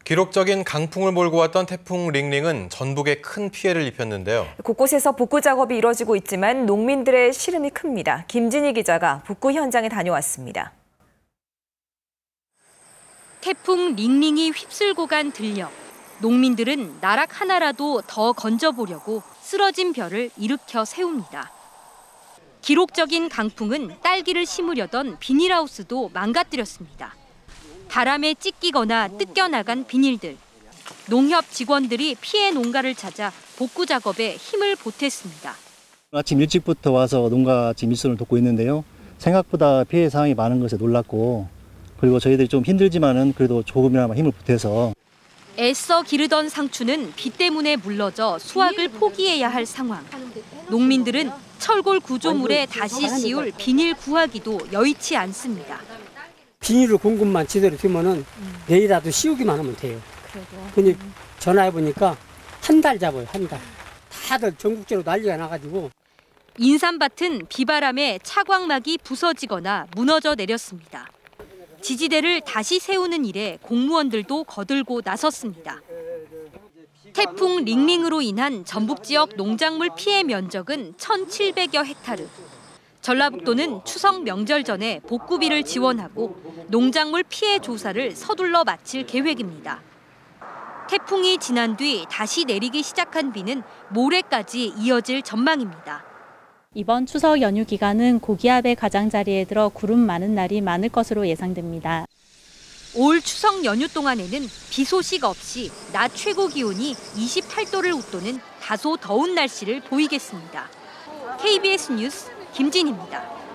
기록적인 강풍을 몰고 왔던 태풍 링링은 전북에 큰 피해를 입혔는데요. 곳곳에서 복구 작업이 이뤄지고 있지만 농민들의 시름이 큽니다. 김진희 기자가 복구 현장에 다녀왔습니다. 태풍 링링이 휩쓸고 간 들녘. 농민들은 나락 하나라도 더 건져보려고 쓰러진 벼를 일으켜 세웁니다. 기록적인 강풍은 딸기를 심으려던 비닐하우스도 망가뜨렸습니다. 바람에 찢기거나 뜯겨나간 비닐들. 농협 직원들이 피해 농가를 찾아 복구 작업에 힘을 보탰습니다. 아침 일찍부터 와서 농가 지금 일손을 돕고 있는데요. 생각보다 피해 상황이 많은 것에 놀랐고, 그리고 저희들이 좀 힘들지만은 그래도 조금이나마 힘을 보태서. 애써 기르던 상추는 비 때문에 물러져 수확을 포기해야 할 상황. 농민들은 철골 구조물에 다시 씌울 비닐 구하기도 여의치 않습니다. 비닐을 공급만 제대로 되면은 내일이라도 씌우기만 하면 돼요. 근데 전화해 보니까 한 달 잡아요, 한 달. 다들 전국적으로 난리가 나가지고. 인삼밭은 비바람에 차광막이 부서지거나 무너져 내렸습니다. 지지대를 다시 세우는 일에 공무원들도 거들고 나섰습니다. 태풍 링링으로 인한 전북 지역 농작물 피해 면적은 1,700여 헥타르. 전라북도는 추석 명절 전에 복구비를 지원하고 농작물 피해 조사를 서둘러 마칠 계획입니다. 태풍이 지난 뒤 다시 내리기 시작한 비는 모레까지 이어질 전망입니다. 이번 추석 연휴 기간은 고기압의 가장자리에 들어 구름 많은 날이 많을 것으로 예상됩니다. 올 추석 연휴 동안에는 비 소식 없이 낮 최고 기온이 28도를 웃도는 다소 더운 날씨를 보이겠습니다. KBS 뉴스 김진희입니다.